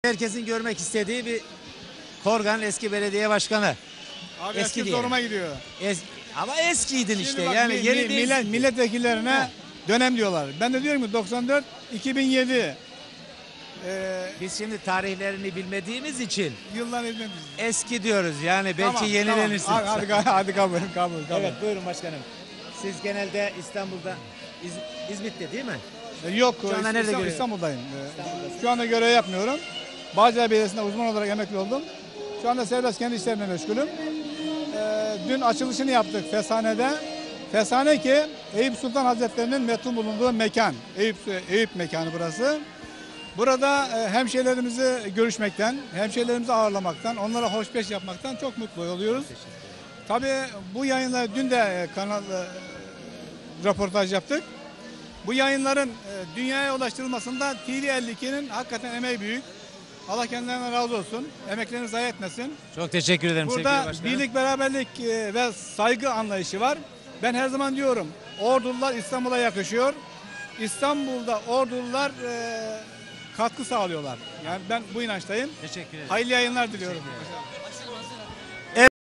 Herkesin görmek istediği bir Korgan eski belediye başkanı. Abi Eski eski diyelim. zoruma gidiyor. Ama eskiydin Şimdi işte bak, yani yeni değil. milletvekillerine dönem diyorlar. Ben de diyorum ki 94 2007 Biz şimdi tarihlerini bilmediğimiz için yıllar ezmemiz. eski diyoruz yani belki Tamam, yenilenirsin. Tamam. Hadi kabul. Evet buyurun başkanım. Siz genelde İstanbul'da, İzmit'te değil mi? Yok, Şu anda nerede görüyor? İstanbul'dayım. İstanbul'dasın. Şu anda görev yapmıyorum. Bağcılar Belediyesi'nde uzman olarak emekli oldum. Şu anda serbest kendi işlerimle meşgulüm. Dün açılışını yaptık Fesane'de. Fesane ki Eyüp Sultan Hazretleri'nin metun bulunduğu mekan. Eyüp mekanı burası. Burada hemşehrilerimizi görüşmekten, hemşehrilerimizi ağırlamaktan, onlara hoşbeş yapmaktan çok mutlu oluyoruz. Tabii bu yayınlar dün de kanal röportaj yaptık. Bu yayınların dünyaya ulaştırılmasında TV52'nin hakikaten emeği büyük. Allah kendilerinden razı olsun. Emeklerini zayi etmesin. Çok teşekkür ederim sevgili Burada başkanım. birlik, beraberlik ve saygı anlayışı var. Ben her zaman diyorum, Ordulular İstanbul'a yakışıyor. İstanbul'da Ordulular katkı sağlıyorlar. Yani ben bu inançtayım. Teşekkür ederim. Hayırlı yayınlar diliyorum. Teşekkür ederim.